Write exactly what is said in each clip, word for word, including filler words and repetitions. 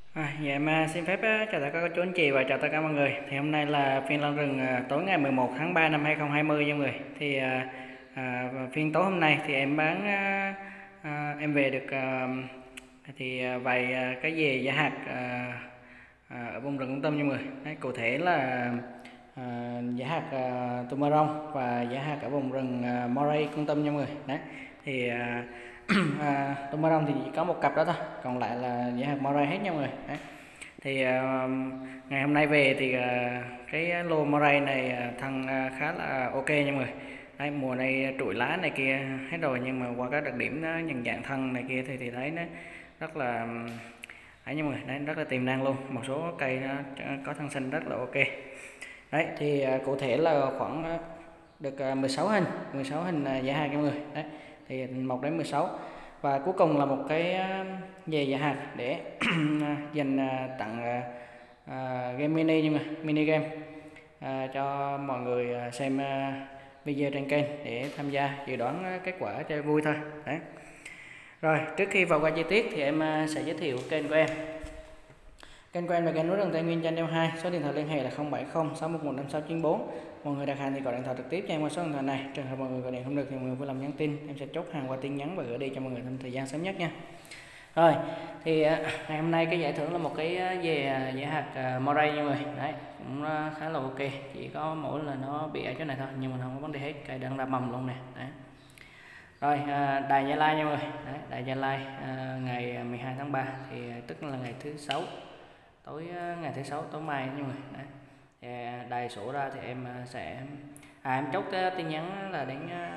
À, dạ em à, xin phép á, chào tất cả các chú anh chị và chào tất cả mọi người. Thì hôm nay là phiên lân rừng à, tối ngày mười một tháng ba năm hai không hai không nha mọi người. Thì à, à, phiên tối hôm nay thì em bán à, à, em về được à, thì à, vài à, cái dề giá hạt à, à, ở vùng rừng Công Tâm nha mọi người. Đấy, cụ thể là à, giá hạt à, Tumarong và giá hạt ở vùng rừng à, Moray Công Tâm nha mọi người. Đấy, thì à, à, Tumarong thì chỉ có một cặp đó thôi, còn lại là giá hạt Moray hết nha mọi người. Đấy. Thì uh, ngày hôm nay về thì uh, cái lô Moray này uh, thăng uh, khá là ok nha mọi người. Đấy, mùa này trụi lá này kia hết rồi, nhưng mà qua các đặc điểm nó nhận dạng thân này kia thì thì thấy nó rất là ấy nha mọi người. Đấy, rất là tiềm năng luôn, một số cây nó có thân xanh rất là ok. Đấy thì uh, cụ thể là khoảng uh, được uh, mười sáu hình mười sáu hình uh, giá hạt nha mọi người. Đấy thì một đến mười sáu, và cuối cùng là một cái về giá hạt để dành tặng uh, game mini, nhưng mà mini game uh, cho mọi người xem uh, video trên kênh để tham gia dự đoán kết quả cho vui thôi. Đấy. Rồi trước khi vào qua chi tiết thì em uh, sẽ giới thiệu kênh của em. Kênh của em là kênh núi rừng Tây Nguyên Channel hai, số điện thoại liên hệ là không bảy không sáu một một năm sáu chín bốn. Mọi người đặt hàng thì gọi điện thoại trực tiếp cho em qua số điện thoại này. Trường hợp mọi người gọi điện không được thì mọi người vui lòng nhắn tin, em sẽ chốt hàng qua tin nhắn và gửi đi cho mọi người trong thời gian sớm nhất nha. Rồi thì ngày hôm nay cái giải thưởng là một cái về giải hạt uh, Moray nha mọi người. Đấy cũng uh, khá là ok, chỉ có mỗi là nó bị ở chỗ này thôi, nhưng mà không có vấn đề hết, cây đang ra mầm luôn nè. Đấy. Rồi uh, Đài Gia Lai nha mọi người. Đấy, Đài Gia Lai uh, ngày mười hai tháng ba thì tức là ngày thứ sáu, tối ngày thứ sáu tối mai nha mọi người. Đấy. Thì đài sổ ra thì em sẽ à, em chốt cái tin nhắn là đến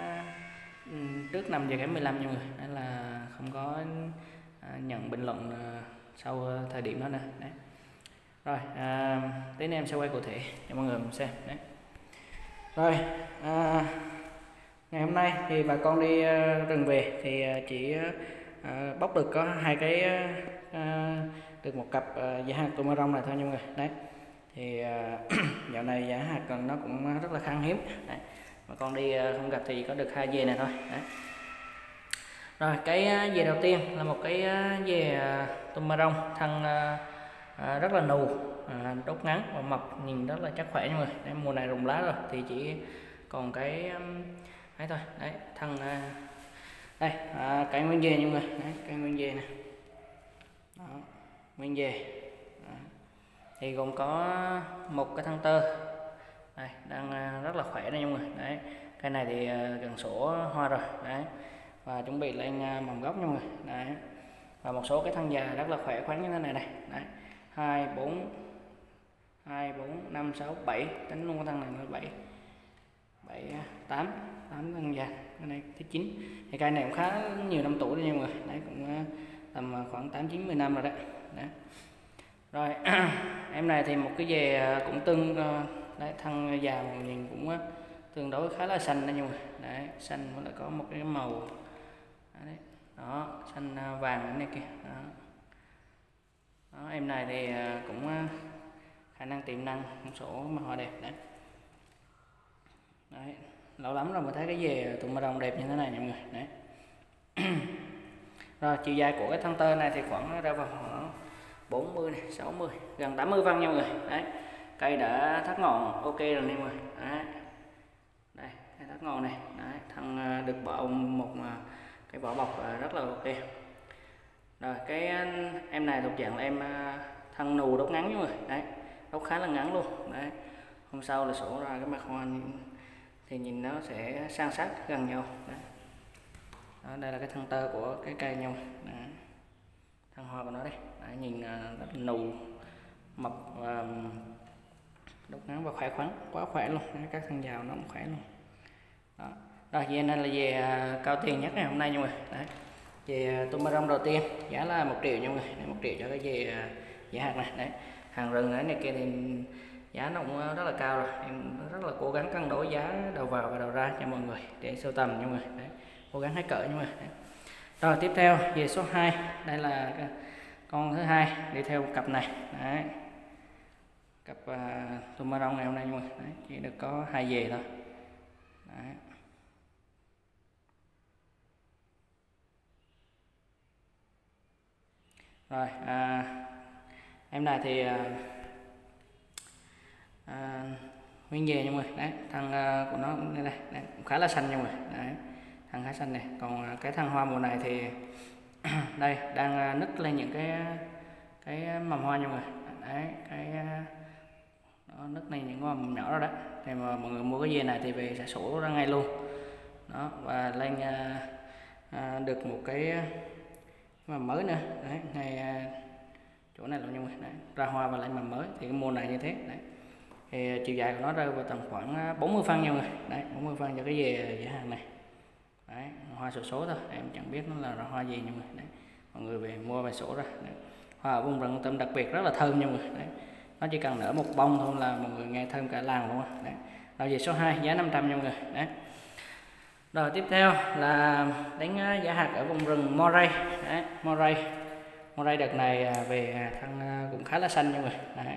uh, trước năm giờ kém mười lăm nha mọi người. Đấy là không có uh, nhận bình luận uh, sau thời điểm đó nè. Đấy. Rồi uh, tí nữa em sẽ quay cụ thể cho mọi người xem. Đấy. Rồi uh, ngày hôm nay thì bà con đi uh, rừng về thì uh, chỉ uh, bóc được có hai cái uh, được một cặp uh, giá hạt Tumarong này thôi nha mọi người. Đấy thì uh, dạo này giá hạt còn nó cũng rất là khan hiếm. Đấy. Mà con đi uh, không gặp thì có được hai dề này thôi. Đấy. Rồi cái uh, dề đầu tiên là một cái uh, dề uh, Tumarong thân uh, uh, rất là nù, uh, đốt ngắn và mập, nhìn rất là chắc khỏe nha mọi người. Đấy, mùa này rụng lá rồi thì chỉ còn cái um, ấy thôi. Đấy thân uh, đây uh, cái nguyên dề nha mọi người. Đấy, cái nguyên dề này. Đó, nguyên dề thì gồm có một cái thân tơ này đang rất là khỏe đây nha mọi người. Đấy, cái này thì gần sổ hoa rồi. Đấy, và chuẩn bị lên mầm gốc nha mọi người. Đấy, và một số cái thân già rất là khỏe khoắn như thế này này. Đấy, hai bốn hai bốn năm sáu bảy, tính luôn cái thân này là bảy bảy tám tám thân già. Cái này thứ chín, thì cây này cũng khá nhiều năm tuổi rồi nha mọi người. Đấy, cũng tầm khoảng tám chín mươi năm rồi đấy. Đấy. Rồi em này thì một cái về cũng tương đấy, thân già nhìn cũng tương đối khá là xanh đấy nha mọi người. Đấy, xanh vẫn lại có một cái màu đấy, đó xanh vàng này kia. Đó. Đó, em này thì cũng khả năng tiềm năng một số mà hoa đẹp đấy. Đấy, lâu lắm rồi mới thấy cái về tụi đồng đẹp như thế này nha mọi người. Đấy. Rồi chiều dài của cái thân tơ này thì khoảng ra vào khoảng bốn mươi này, sáu mươi, gần tám mươi phân nha mọi người. Đấy, cây đã thắt ngọn ok rồi nha mọi người. Đấy. Đây, cây thắt ngọn này. Đấy, thân được bỏ một cái vỏ bọc rất là ok. Rồi cái em này thuộc dạng là em thân nù đốt ngắn nha mọi người. Đấy, đốt khá là ngắn luôn. Đấy, hôm sau là sổ ra cái mặt hoa thì nhìn nó sẽ san sát gần nhau. Đấy. Đó, đây là cái thân tơ của cái cây nhau. Đấy. Thân hoa của nó đây. Đấy, nhìn rất là nù, mập và đốt ngắn và khỏe khoắn, quá khỏe luôn. Đấy, các thân giàu nó cũng khỏe luôn. Đó. Rồi về này là về cao tiền nhất ngày hôm nay nha mọi người. Đấy. Về Tumarong đầu tiên giá là một triệu nha mọi người. Đấy, một triệu cho cái về giá hạt này. Đấy, hàng rừng này, này kia thì giá nó cũng rất là cao rồi. Em rất là cố gắng cân đối giá đầu vào và đầu ra cho mọi người để sưu tầm nha mọi người. Đấy, cố gắng hết cỡ nha mọi người. Đấy. Rồi tiếp theo về số hai, đây là con thứ hai đi theo cặp này. Đấy, cặp uh, Tumarong này hôm nay nha mọi người. Đấy, chỉ được có hai về thôi. Đấy. Rồi à, Em này thì à, à, nguyên về nha mọi người. Đấy, thân uh, của nó đây này, đấy, cũng khá là xanh nha mọi người. Đấy, thân khá xanh này. Còn cái thân hoa mùa này thì đây đang nứt lên những cái cái mầm hoa nha mọi người. Đấy, cái nó nứt lên những mầm nhỏ đó đấy. Thì mà mọi người mua cái dê này thì về sẽ sổ ra ngay luôn. Đó, và lên à, à, được một cái mầm mới nữa. Đấy, ngay à, chỗ này luôn nha mọi người. Đấy, ra hoa và lên mầm mới thì cái mùa này như thế. Đấy. Thì chiều dài của nó rơi vào tầm khoảng bốn mươi phân nha mọi người. Đấy, bốn mươi phân cho cái dê dễ hàng này. Đấy, hoa sổ số thôi, em chẳng biết nó là hoa gì nhưng mà đấy, mọi người về mua về sổ ra. Đấy. Hoa ở vùng rừng tâm đặc biệt rất là thơm nha mọi người. Đấy. Nó chỉ cần nở một bông thôi là mọi người nghe thơm cả làng luôn. Đấy. Rồi về số hai giá năm trăm nha mọi người. Đấy. Rồi tiếp theo là đánh giá hạt ở vùng rừng Moray. Đấy, Moray. Moray đợt này về thân cũng khá là xanh nha mọi người. Đấy.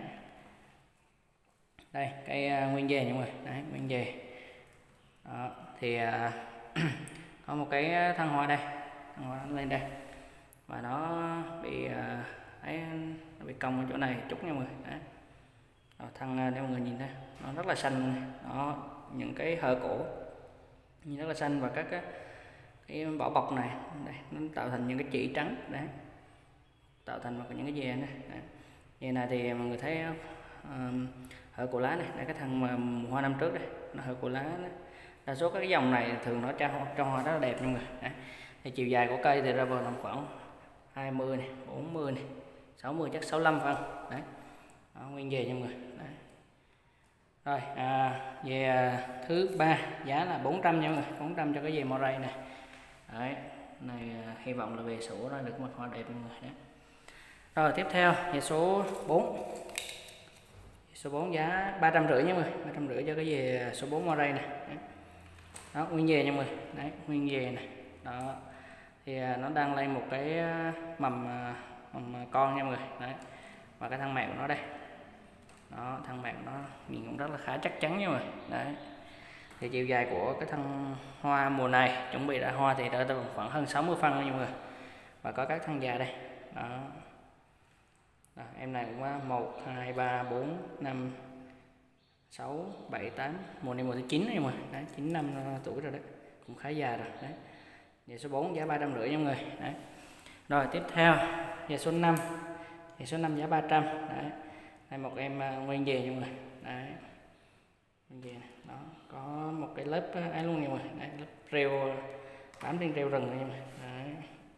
Đây cây nguyên về nha mọi người. Đấy, nguyên về. Đó, thì có một cái thân hoa đây, thân hoa lên đây và nó bị ấy, nó bị cong ở chỗ này chút nha mọi người. Đấy. Rồi, thân nếu mọi người nhìn đây nó rất là xanh này. Đó, những cái hở cổ nhìn rất là xanh và các cái, cái vỏ bọc này đây, nó tạo thành những cái chỉ trắng đấy, tạo thành những cái dè này. Đấy. Dè này thì mọi người thấy um, hở cổ lá này, đây cái thân mà hoa năm trước đây, nó hở cổ lá đấy. Đa số các cái dòng này thường nó cho, cho hoa rất là đẹp nha mọi người. Đấy. Thì chiều dài của cây thì ra vào tầm khoảng hai mươi này, bốn mươi này, sáu mươi chắc sáu mươi lăm phân. Đấy. Đó, nguyên về nha mọi người. Đấy. Rồi à, về thứ ba giá là bốn trăm nha mọi người, bốn trăm cho cái dề Moray này. Đấy, này hy vọng là về sổ ra được một hoa đẹp mọi người. Đấy. Rồi tiếp theo về số bốn. Số bốn giá ba trăm rưỡi nha mọi người, ba trăm rưỡi cho cái dề số bốn Moray này. Đấy. Đó, nguyên về nha mọi người. Đấy, nguyên về này. Đó. Thì nó đang lên một cái mầm mầm con nha mọi người. Đấy. Và cái thân mẹ của nó đây. Đó, thân mẹ của nó nhìn cũng rất là khá chắc chắn nha mọi người. Đấy. Thì chiều dài của cái thân hoa mùa này chuẩn bị ra hoa thì đã tầm khoảng hơn sáu mươi phân nha mọi người. Và có các thân già đây. Đó. Đó, em này cũng có một, hai, ba, bốn, năm, sáu, bảy, tám, mùa này mùa thứ chín này mà. Đấy, chín năm tuổi rồi đấy. Cũng khá già rồi. Đấy. Về số bốn giá ba trăm rưỡi nha mọi người. Đấy. Rồi tiếp theo về số năm. Về số năm giá ba trăm. Đấy. Đây một em nguyên về nha mọi người. Đấy. Nguyên về này. Đó, có một cái lớp ấy luôn nha mọi người. Đấy, lớp rêu bám trên rêu rừng này nha mọi người. Đấy.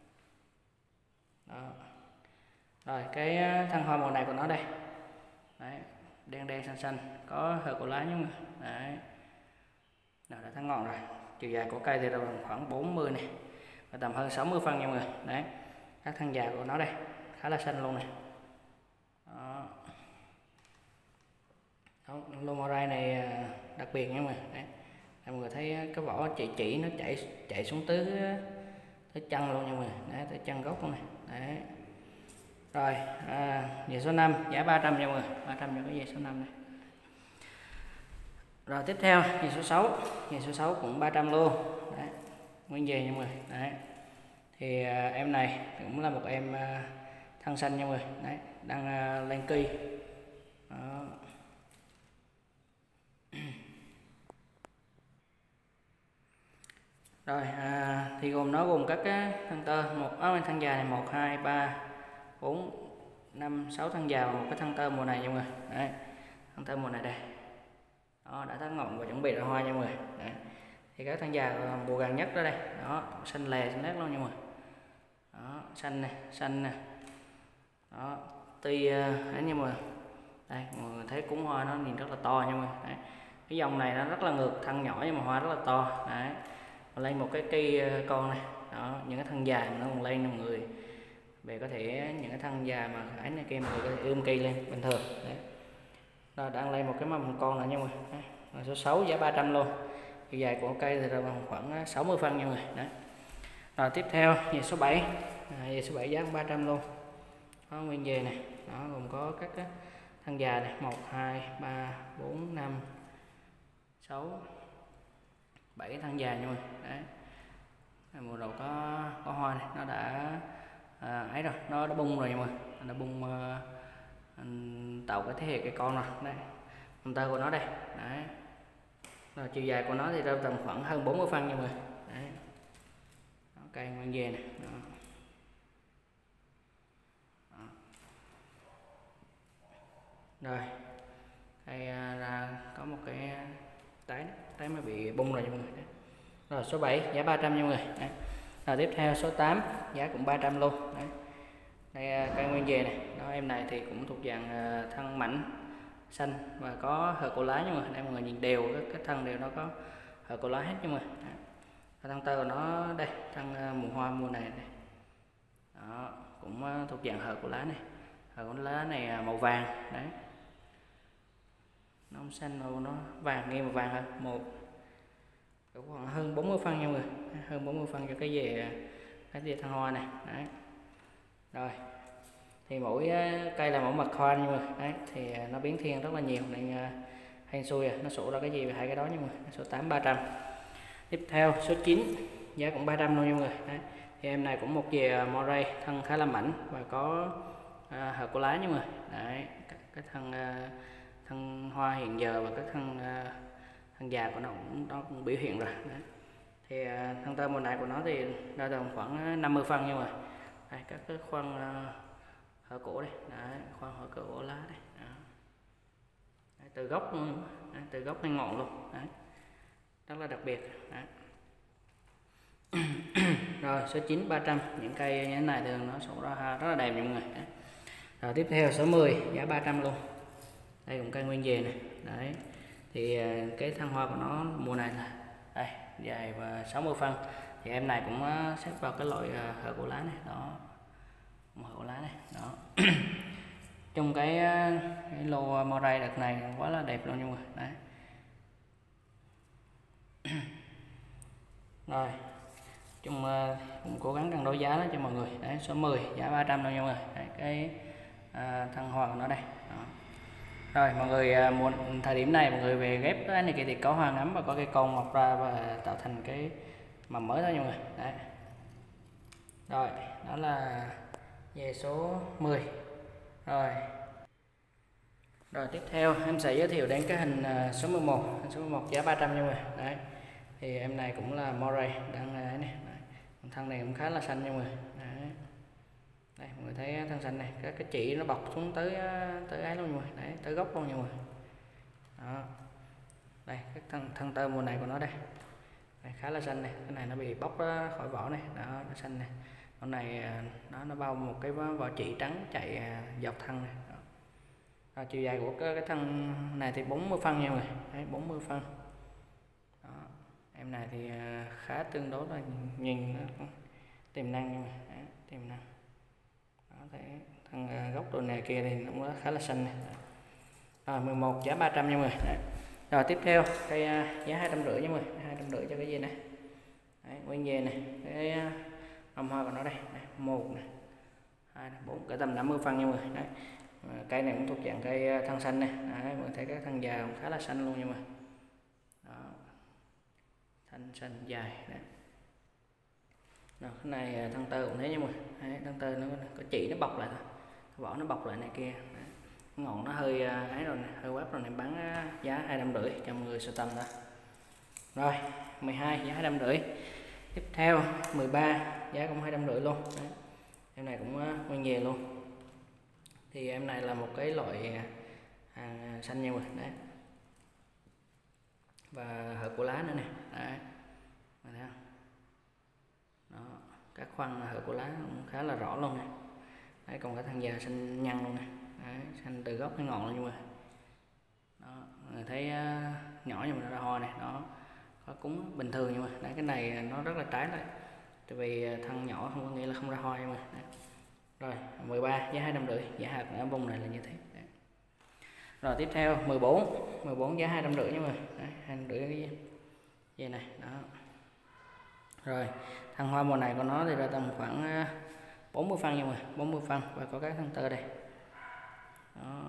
Đó. Rồi cái thân hoa màu này của nó đây. Đấy, đen đen xanh xanh, có hở cổ lá nha mọi người. Đấy. Nào đã thắng ngọn rồi. Chiều dài của cây thì là khoảng bốn mươi này. Và tầm hơn sáu mươi phân nha mọi người. Đấy. Các thân già của nó đây, khá là xanh luôn này. Đó. Đó, lô Moray này đặc biệt nha mọi người. Đấy. Mọi người thấy cái vỏ chỉ chỉ nó chạy chạy xuống tới tới chân luôn nha mọi người. Đấy, tới chân gốc luôn này. Đấy. Rồi, à, về số năm giá ba trăm nha mọi người, ba trăm cho cái về số năm này. Rồi tiếp theo về số sáu, về số sáu cũng ba trăm luôn. Đấy. Nguyên về nha mọi người. Đấy. Thì à, em này cũng là một em à, thân xanh nha mọi người. Đấy, đang à, lên cây. Đó. Rồi à, thì gồm nó gồm các cái thân tơ, một à, thân già này một, hai, ba, bốn, năm, sáu thân già và một cái thân tơ mùa này nha mọi người. Đấy. Thân tơ mùa này đây. Đó, đã thắt ngọn và chuẩn bị ra hoa nha mọi người. Đấy. Thì các thân già mùa gần nhất đó đây. Đó, xanh lè xanh nét luôn nha mọi người. Đó, xanh này, xanh nè. Đó, tuy ấy nha mọi người. Đây, mọi người thấy cúng hoa nó nhìn rất là to nha mọi người. Đấy. Cái dòng này nó rất là ngược, thân nhỏ nhưng mà hoa rất là to. Đấy. Lên một cái cây con này. Đó, những cái thân dài mà nó còn lên mọi người. Về có thể những cái thân già mà ấy này kia mọi người có thể ươm cây lên bình thường. Đấy. Đó, đang lên một cái mầm con nữa nha mọi người. Rồi số sáu giá ba trăm luôn. Chiều dài của cây thì là khoảng sáu mươi phân nha mọi người. Đấy. Rồi tiếp theo về số bảy. À, về số bảy giá ba trăm luôn. Đó, nguyên về này. Đó, gồm có các thân già này, một, hai, ba, bốn, năm, sáu, bảy thân già nha mọi người. Đấy. Mùa đầu có có hoa này, nó đã à, ấy rồi, nó đã bung rồi nha mọi người. Nó đã bung à, tạo cái thế hệ cây con rồi đấy, con tơ của nó đây đấy. Rồi chiều dài của nó thì rơi tầm khoảng hơn bốn mươi phân nha mọi người đấy. Đó, cây nguyên về này đó. Đó. Rồi cây là có một cái tái tái mà bị bung rồi nha mọi người đấy. Rồi số bảy giá ba trăm nha mọi người đấy. Rồi tiếp theo số tám giá cũng ba trăm luôn đấy. Đây cây nguyên về này, đó em này thì cũng thuộc dạng thân mảnh xanh và có hờ cổ lá, nhưng mà đây mọi người nhìn đều các cái thân đều nó có hờ cổ lá hết, nhưng mà thân tơ của nó đây, thân mùa hoa mùa này này, đó cũng thuộc dạng hờ cổ lá này, hờ cổ lá này màu vàng đấy, nó không xanh màu nó vàng, nghe màu vàng hơn một khoảng hơn bốn mươi phân nha mọi người, hơn bốn mươi phân cho cái về cái về thân hoa này đấy. Rồi thì mỗi cây là mỗi mặt hoa nhưng mà đấy thì nó biến thiên rất là nhiều nên hên xui à, nó sổ ra cái gì về hai cái đó, nhưng mà số tám ba trăm. Tiếp theo số chín giá cũng ba trăm luôn nha mọi người đấy. Thì em này cũng một về moray thân khá là mảnh và có à, hờ của lá nhưng mà đấy cái thân à, thân hoa hiện giờ và cái thân à, thân già của nó cũng nó cũng biểu hiện rồi đấy. Thì à, thân tơ mùa này của nó thì ra tầm khoảng năm mươi phân, nhưng mà đây, các cái khoan uh, hở cổ đây, đấy, khoan hở cổ lá đây, đấy, từ gốc luôn, đấy, từ gốc lên ngọn luôn, đấy, rất là đặc biệt. Đấy. Rồi số chín ba trăm, những cây như thế này thường nó sổ ra rất là đẹp mọi người. Đấy. Rồi tiếp theo số mười giá ba trăm luôn, đây cũng cây nguyên về này, đấy thì cái thân hoa của nó mùa này là đây dài và sáu mươi phân, thì em này cũng xếp vào cái loại hở cổ lá này, đó hở cổ lá này đó. Trong cái, cái lô moray đợt này quá là đẹp luôn nha mọi người đấy. Rồi chung cũng cố gắng cân đối giá đó cho mọi người đấy. Số mười giá ba trăm luôn nha mọi người đấy, cái à, thân hoa của nó đây đó. Rồi mọi người muốn thời điểm này mọi người về ghép cái này kia thì có hoa ngắm và có cây con mọc ra và tạo thành cái mầm mới thôi nha mọi người đấy. Rồi đó là về số mười. Rồi rồi tiếp theo em sẽ giới thiệu đến cái hình số mười một, hình số mười một giá ba trăm nha mọi người đấy. Thì em này cũng là moray đang này, này. Thân này cũng khá là xanh nha mọi người đấy. Đây mọi người thấy thân xanh này, các cái chỉ nó bọc xuống tới tới ấy luôn mọi người đấy, tới gốc luôn nha mọi người đó. Đây cái thân thân tơ mùa này của nó đây, đây khá là xanh này, cái này nó bị bóc ra khỏi vỏ này đó, nó xanh này, con này nó nó bao một cái vỏ chỉ trắng chạy dọc thân này đó. Rồi, chiều dài của cái, cái thân này thì bốn mươi phân nha mọi người đấy, bốn mươi phân đó. Em này thì khá tương đối là nhìn nó tiềm năng nha mọi người đấy, tiềm năng đó, thấy thân gốc đồ này kia thì nó cũng khá là xanh này. Rồi mười một giá ba trăm nha mọi người đấy. Rồi tiếp theo cây giá hai trăm rưỡi nha mọi người, hai trăm rưỡi cho cái gì này đấy, nguyên về này, cái mầm hoa của nó đây, đây một này, hai này, bốn, cả tầm năm mươi phân nha mọi người đấy. Cây này cũng thuộc dạng cây thân xanh này đấy, mọi người thấy cái thân già cũng khá là xanh luôn nha mọi người đó, thân xanh dài đấy. Rồi cái này thân tơ cũng thế nha mọi người đấy, thân tơ nó có chỉ nó bọc lại thôi, vỏ nó bọc lại này kia đấy. Ngọn nó hơi ấy rồi này, hơi quát rồi này, bán giá hai trăm rưỡi cho mọi người sưu tầm thôi. Rồi mười hai giá hai trăm rưỡi. Tiếp theo mười ba giá cũng hai trăm rưỡi luôn đấy. Em này cũng nguyên về luôn, thì em này là một cái loại hàng xanh nha mọi người đấy, và hở của lá nữa nè đấy, thấy không? Đó, các khoăn hở của lá cũng khá là rõ luôn nè đấy, còn cái thân già xanh nhăn luôn nè đấy, xanh từ gốc đến ngọn luôn, nhưng mà đó, người thấy uh, nhỏ nhưng mà nó ra hoa này, nó có cúng bình thường, nhưng mà đấy, cái này nó rất là trái lại, tại vì thân nhỏ không có nghĩa là không ra hoa nhưng mà đấy. Rồi mười ba giá hai trăm rưỡi, giá hạt ở vùng này là như thế đấy. Rồi tiếp theo mười bốn, mười bốn giá hai trăm rưỡi nha mọi người đấy, hai trăm rưỡi cái gì này đó. Rồi thân hoa mùa này của nó thì ra tầm khoảng bốn mươi phân nha mọi người, bốn mươi phân và có các thân tơ đây đó.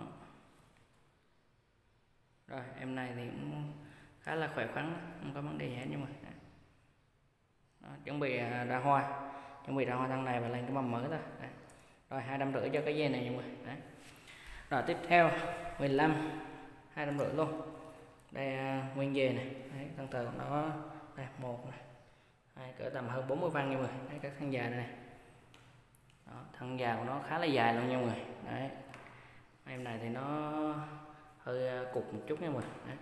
Rồi em này thì cũng khá là khỏe khoắn, không có vấn đề gì hết, nhưng mà đó, chuẩn bị ra hoa, chuẩn bị ra hoa thân này và lên cái mầm mới thôi đấy. Rồi hai trăm rưỡi cho cái dây này mọi người đấy. Rồi tiếp theo mười lăm hai trăm rưỡi luôn. Đây uh, nguyên về này, đấy, thân tờ của nó đây, một này, hai, cỡ tầm hơn bốn mươi phân nha mọi người. Đấy, các thân dài này. Đó, thân dài của nó khá là dài luôn nha mọi người. Đấy. Em này thì nó hơi cục một chút nha mọi người. Đấy.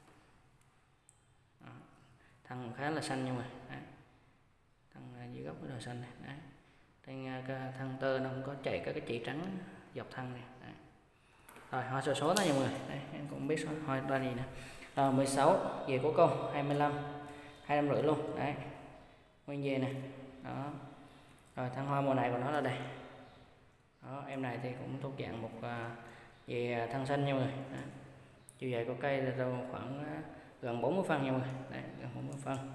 Đó. Thân khá là xanh nha mọi người. Đấy. Thân dưới gốc cái đầu xanh này. Đấy. Trên thân tơ nó cũng có chạy các cái chỉ trắng dọc thân này. Đấy. Rồi hoa số số đó nha mọi người. Đây, em cũng biết số hoa ra gì nè. Rồi mười sáu về của công hai mươi lăm hai trăm rưỡi luôn. Đấy. Nguyên về nè. Đó. Rồi thân hoa mùa này của nó là đây. Đó, em này thì cũng thuộc dạng một uh, về thân xanh nha mọi người. Đó. Chiều dài của cây là đâu khoảng uh, gần bốn mươi phân nha mọi người. Đấy, gần bốn mươi phân.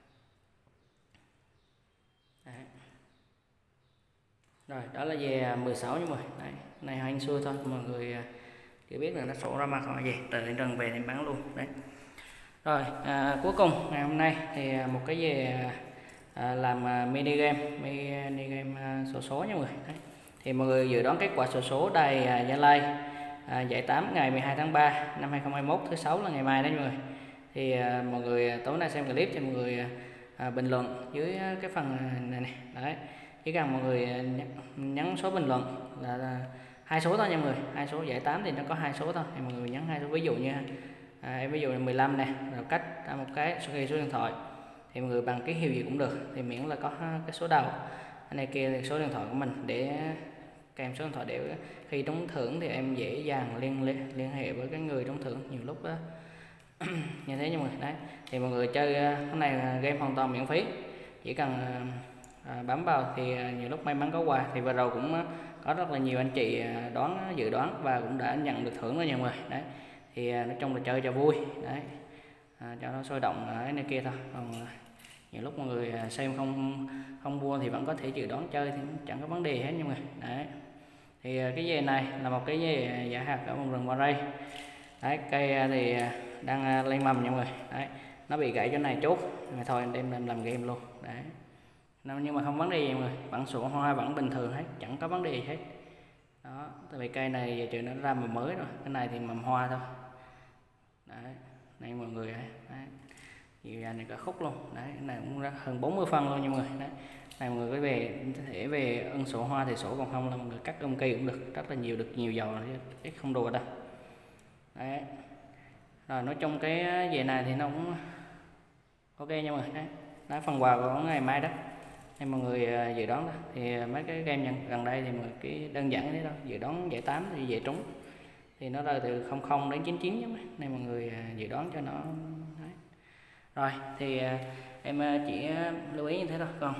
Đấy. Rồi đó là về mười sáu nha mọi người. Đấy, này hành xuôi thôi, mọi người uh, chỉ biết là nó sổ ra mặt hoặc gì từ lên rừng về thì bán luôn. Đấy. Rồi à, cuối cùng ngày hôm nay thì một cái về à, làm à, mini game mini game à, số số nha mọi người. Đấy. Thì mọi người dự đoán kết quả số số đài à, Gia Lai à, giải tám ngày mười hai tháng ba năm hai không hai mốt, thứ sáu là ngày mai đấy mọi người. Thì à, mọi người tối nay xem clip thì mọi người à, bình luận dưới cái phần này này. Đấy. Chỉ cần mọi người nhấn số bình luận là, là hai số thôi nha mọi người. Hai số giải tám thì nó có hai số thôi, thì mọi người nhấn hai số, ví dụ như à, em ví dụ là mười lăm này, rồi cách ra một cái số ghi số điện thoại thì mọi người bằng ký hiệu gì cũng được, thì miễn là có cái số đầu cái này kia thì số điện thoại của mình để kèm số điện thoại để khi trúng thưởng thì em dễ dàng liên liên, liên hệ với cái người trúng thưởng nhiều lúc đó. Như thế nha mọi người. Đấy thì mọi người chơi hôm nay game hoàn toàn miễn phí, chỉ cần à, bấm vào thì nhiều lúc may mắn có quà. Thì vừa rồi cũng có rất là nhiều anh chị đoán dự đoán và cũng đã nhận được thưởng rồi nha mọi người. Đấy thì nói chung là chơi cho vui. Đấy à, cho nó sôi động ở này kia thôi, còn nhiều lúc mọi người xem không không mua thì vẫn có thể dự đoán chơi thì chẳng có vấn đề hết nha mọi người. Đấy thì cái dề này là một cái dề giả hạt ở vùng rừng Ba Ray. Đấy cây thì đang lên mầm nha mọi người. Đấy nó bị gãy chỗ này chốt mà thôi đem làm, làm game luôn. Đấy nhưng mà không vấn đề gì mọi người, vẫn sổ hoa vẫn bình thường hết, chẳng có vấn đề gì hết. Đó tại vì cây này giờ trời nó ra mầm mới rồi, cái này thì mầm hoa thôi. Đấy này mọi người. Đấy chiều dài này cả khúc luôn. Đấy cái này cũng ra hơn bốn mươi phân luôn nha mọi người. Đấy này mọi người có về có thể về ưng sổ hoa thì sổ, còn không là mọi người cắt ưng cây cũng được, rất là nhiều, được nhiều dầu chứ không đùa đâu. Đấy rồi nói chung cái về này thì nó cũng ok nha mọi người. Đấy đó phần quà của ngày mai đó hay mọi người dự đoán đó. Thì mấy cái game gần đây thì mọi người cái đơn giản thế thôi, dự đoán giải tám thì về trúng thì nó rơi từ không không đến chín chín nhé, nên mọi người dự đoán cho nó. Đấy. Rồi thì em chỉ lưu ý như thế thôi. Còn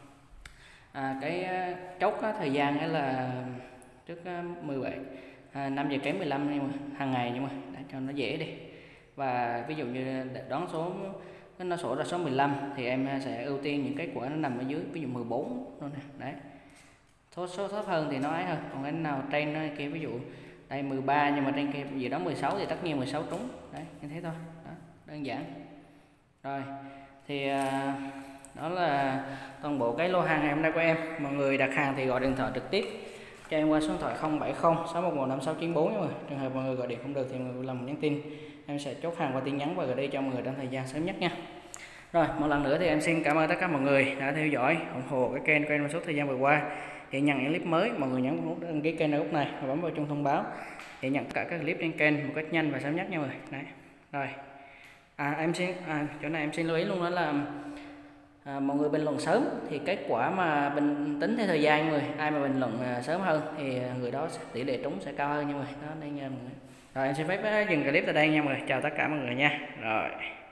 à, cái chốt á, thời gian ấy là trước mười bảy à, năm giờ kém mười lăm nhưng mà hàng ngày, nhưng mà để cho nó dễ đi. Và ví dụ như đoán số nó sổ ra số mười lăm thì em sẽ ưu tiên những cái quả nó nằm ở dưới, ví dụ mười bốn luôn nè. Đấy số số thấp hơn thì nó ấy hơn, còn cái nào trên nó kia ví dụ đây mười ba nhưng mà trên kia gì đó mười sáu thì tất nhiên mười sáu trúng. Đấy như thế thôi. Đó, đơn giản. Rồi thì à, đó là toàn bộ cái lô hàng ngày hôm nay của em. Mọi người đặt hàng thì gọi điện thoại trực tiếp cho em qua số điện thoại không bảy không sáu một một năm sáu chín bốn. Nhưng mà trường hợp mọi người gọi điện không được thì mọi người làm nhắn tin, em sẽ chốt hàng qua tin nhắn và gửi đi cho mọi người trong thời gian sớm nhất nha. Rồi một lần nữa thì em xin cảm ơn tất cả mọi người đã theo dõi ủng hộ cái kênh của em trong suốt thời gian vừa qua. Để nhận những clip mới, mọi người nhấn nút đăng ký kênh ở lúc này và bấm vào chuông thông báo để nhận cả các clip trên kênh một cách nhanh và sớm nhất nha mọi người. Đấy rồi à, em xin à, chỗ này em xin lưu ý luôn đó là à, mọi người bình luận sớm thì kết quả mà bình tính theo thời gian mọi người, ai mà bình luận à, sớm hơn thì người đó tỷ lệ trúng sẽ cao hơn nha mọi người. Đó đây nha mọi người. Rồi em xin phép dừng clip tại đây nha mọi người, chào tất cả mọi người nha. Rồi.